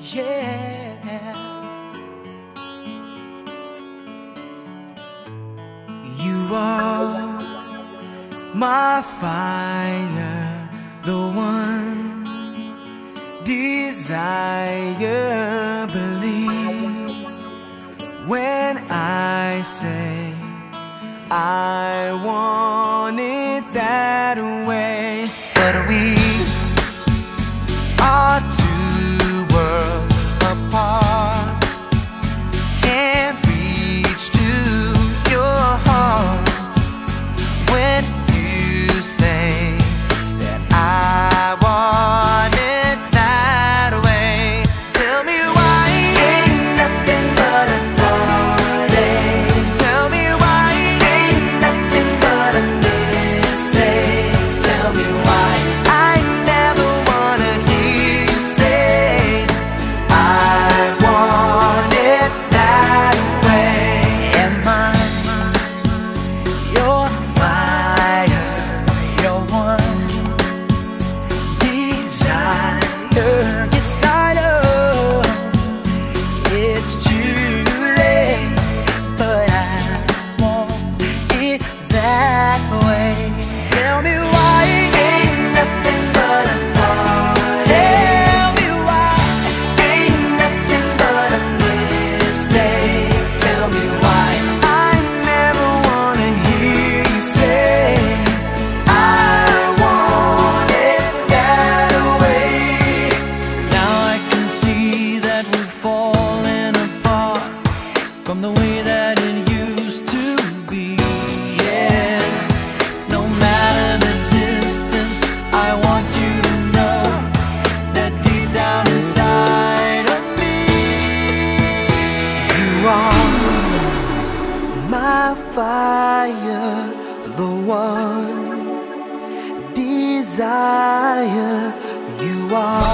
yeah. You are my fire, the one desire. Believe when I say I want it that way. But we are two worlds apart, can't reach to your heart when you say that I want it that way. Tell me why ain't nothing but a heartache. Tell me why ain't nothing but a mistake. Tell me why I never wanna hear you say I want it that way. Am I your fire, your one desire? Yes, I know it's too late, but I want it that way. Tell me why ain't nothing but a heartache. Tell me why ain't nothing but a mistake. Tell me why I never wanna hear you say I want it that way. Now I can see that we've fallen apart from the way that it used to be. Yeah, no matter the distance, I want you to know that deep down inside of me, you are my fire, the one desire. You are